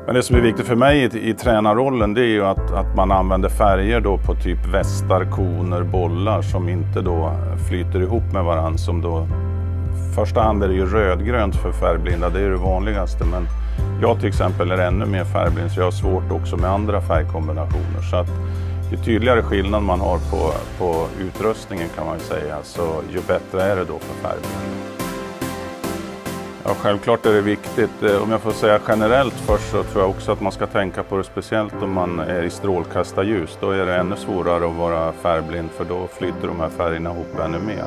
Men det som är viktigt för mig i tränarrollen, det är ju att man använder färger då på typ västar, koner, bollar som inte då flyter ihop med varandra. Som då, första hand är det ju rödgrönt för färgblinda, det är det vanligaste. Men jag till exempel är ännu mer färgblind, så jag har svårt också med andra färgkombinationer. Så att ju tydligare skillnad man har på utrustningen kan man ju säga, så ju bättre är det då för färgblinda. Ja, självklart är det viktigt. Om jag får säga generellt först, så tror jag också att man ska tänka på det, speciellt om man är i strålkastarljus. Då är det ännu svårare att vara färgblind, för då flyter de här färgerna ihop ännu mer.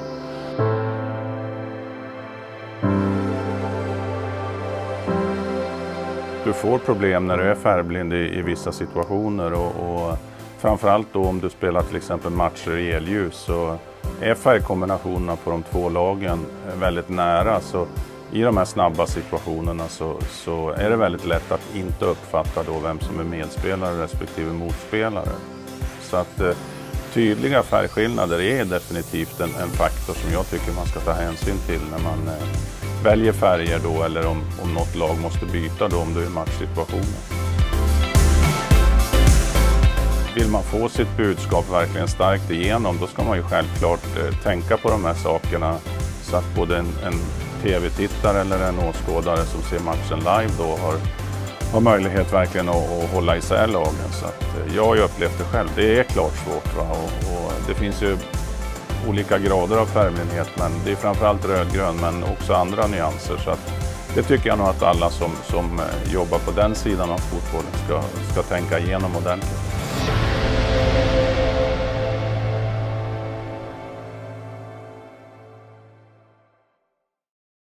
Du får problem när du är färgblind i vissa situationer, och framförallt då om du spelar till exempel matcher i elljus, så är färgkombinationerna på de två lagen väldigt nära. Så i de här snabba situationerna så är det väldigt lätt att inte uppfatta då vem som är medspelare respektive motspelare. Så att tydliga färgskillnader är definitivt en faktor som jag tycker man ska ta hänsyn till när man väljer färger då, eller om något lag måste byta då om du är i matchsituationen. Vill man få sitt budskap verkligen starkt igenom, då ska man ju självklart tänka på de här sakerna, så att både en tv-tittare eller en åskådare som ser matchen live då har möjlighet verkligen att hålla isär lagen. Så att jag har ju upplevt det själv. Det är klart svårt, va? Och det finns ju olika grader av färgblindhet, men det är framförallt rödgrön, men också andra nyanser. Så att det tycker jag nog att alla som jobbar på den sidan av fotbollen ska tänka igenom ordentligt.